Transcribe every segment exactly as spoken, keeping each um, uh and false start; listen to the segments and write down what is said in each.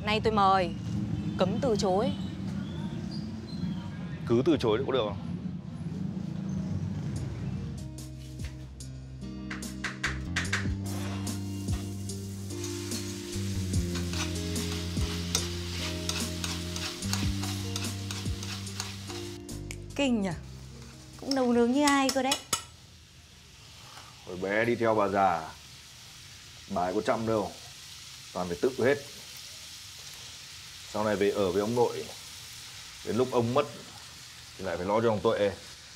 Nay tôi mời, cấm từ chối. Cứ từ chối cũng được. Kinh nhỉ, cũng nấu nướng như ai cơ đấy. Hồi bé đi theo bà già, bà ấy có chăm đâu, toàn phải tự hết. Sau này về ở với ông nội, đến lúc ông mất thì lại phải lo cho ông Tuệ.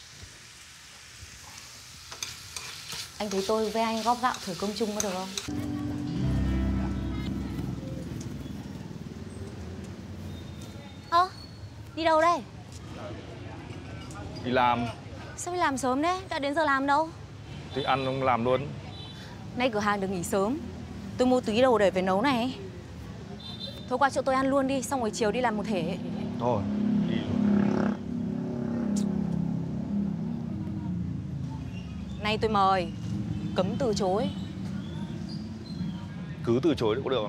Anh thấy tôi với anh góp gạo thử cơm chung có được không? Ơ, à, đi đâu đây? Đi làm. Sao đi làm sớm đấy, đã đến giờ làm đâu. Thích ăn không làm luôn. Nay cửa hàng được nghỉ sớm, tôi mua tí đồ để về nấu này. Thôi qua chỗ tôi ăn luôn đi, xong rồi chiều đi làm một thể. Thôi, đi luôn. Nay tôi mời, cấm từ chối. Cứ từ chối cũng được.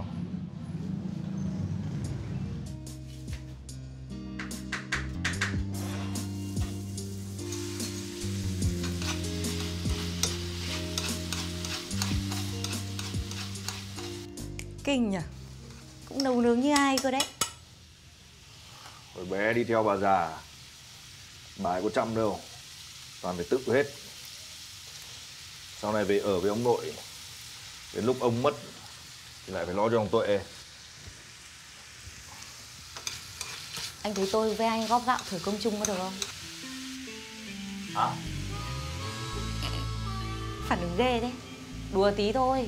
Kinh nhỉ, cũng nấu nướng như ai cơ đấy. Hồi bé đi theo bà già, bà ấy có chăm đâu, toàn phải tự hết. Sau này về ở với ông nội, đến lúc ông mất thì lại phải lo cho ông Tuệ. Anh thấy tôi với anh góp gạo thử cơm chung có được không? Hả? Phản ứng ghê đấy. Đùa tí thôi.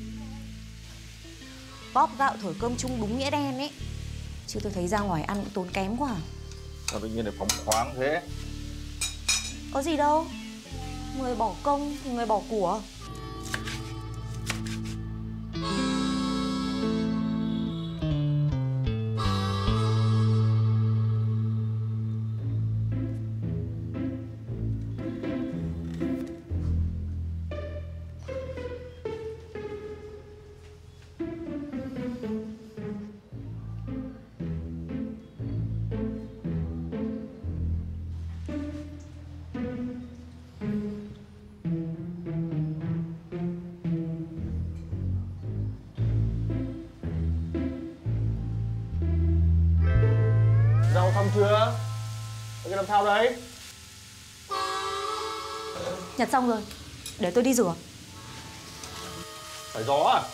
Góp gạo thổi cơm chung đúng nghĩa đen ấy. Chứ tôi thấy ra ngoài ăn cũng tốn kém quá. Sao tự nhiên lại phóng khoáng thế? Có gì đâu, người bỏ công thì người bỏ của. Rau xong chưa? Cái làm sao đấy? Nhặt xong rồi, để tôi đi rửa. Phải gió à?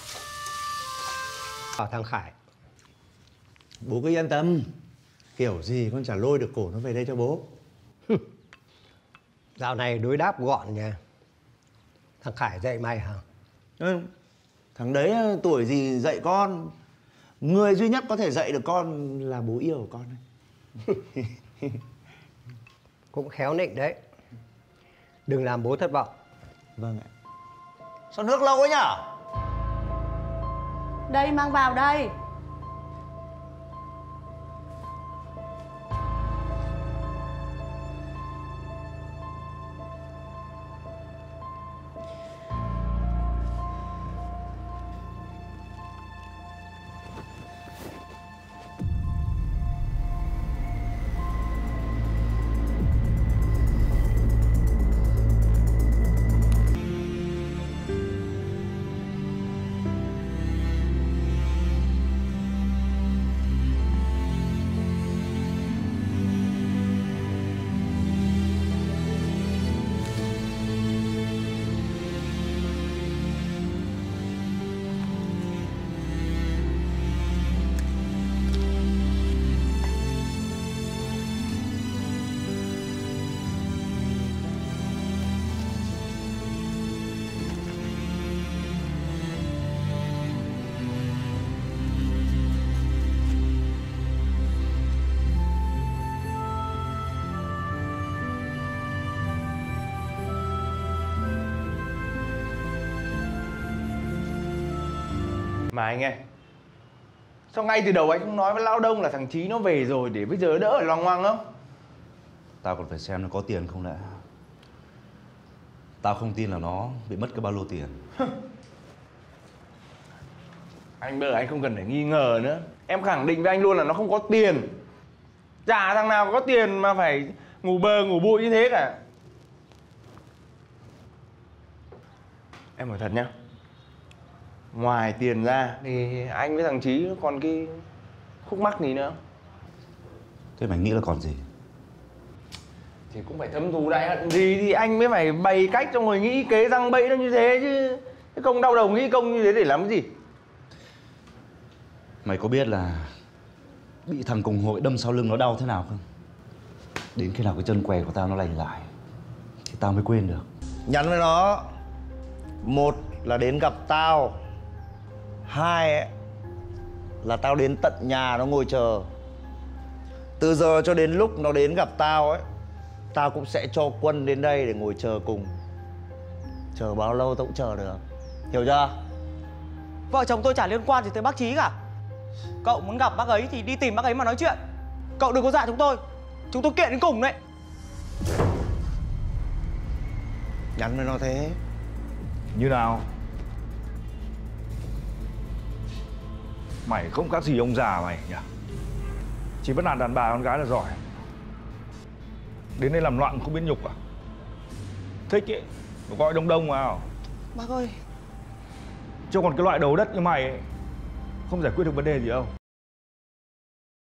Bảo thằng Khải, bố cứ yên tâm, kiểu gì con chả lôi được cổ nó về đây cho bố. Dạo này đối đáp gọn nha. Thằng Khải dạy mày hả? Ừ, thằng đấy tuổi gì dạy con. Người duy nhất có thể dạy được con là bố yêu của con ấy. Cũng khéo nịnh đấy. Đừng làm bố thất vọng. Vâng ạ. Sao nước lâu ấy nhở? Đây, mang vào đây. Mà anh ơi, sao ngay từ đầu anh không nói với Lão Đông là thằng Chí nó về rồi để bây giờ đỡ phải loằng ngoằng không? Tao còn phải xem nó có tiền không đã. Tao không tin là nó bị mất cái ba lô tiền. Anh bây giờ anh không cần phải nghi ngờ nữa. Em khẳng định với anh luôn là nó không có tiền. Chả thằng nào có tiền mà phải ngủ bờ ngủ bụi như thế cả. Em hỏi thật nhá, ngoài tiền ra thì anh với thằng Chí còn cái khúc mắc gì nữa không? Thế mày nghĩ là còn gì? Thì cũng phải thâm thù đại hận gì thì anh mới phải bày cách cho người nghĩ kế răng bẫy nó như thế chứ. Cái công đau đầu nghĩ công như thế để làm cái gì? Mày có biết là bị thằng cùng hội đâm sau lưng nó đau thế nào không? Đến khi nào cái chân què của tao nó lành lại thì tao mới quên được. Nhắn với nó, một là đến gặp tao, hai ấy, là tao đến tận nhà nó ngồi chờ. Từ giờ cho đến lúc nó đến gặp tao ấy, tao cũng sẽ cho Quân đến đây để ngồi chờ cùng. Chờ bao lâu tao cũng chờ được. Hiểu chưa? Vợ chồng tôi chả liên quan gì tới bác Chí cả. Cậu muốn gặp bác ấy thì đi tìm bác ấy mà nói chuyện. Cậu đừng có dọa chúng tôi. Chúng tôi kiện đến cùng đấy. Nhắn với nó thế. Như nào? Mày không khác gì ông già mày nhỉ? Chỉ bắt nạt đàn bà con gái là giỏi. Đến đây làm loạn không biết nhục à? Thích ấy, nó gọi đông đông vào. Bác ơi. Chứ còn cái loại đầu đất như mày ấy, không giải quyết được vấn đề gì đâu.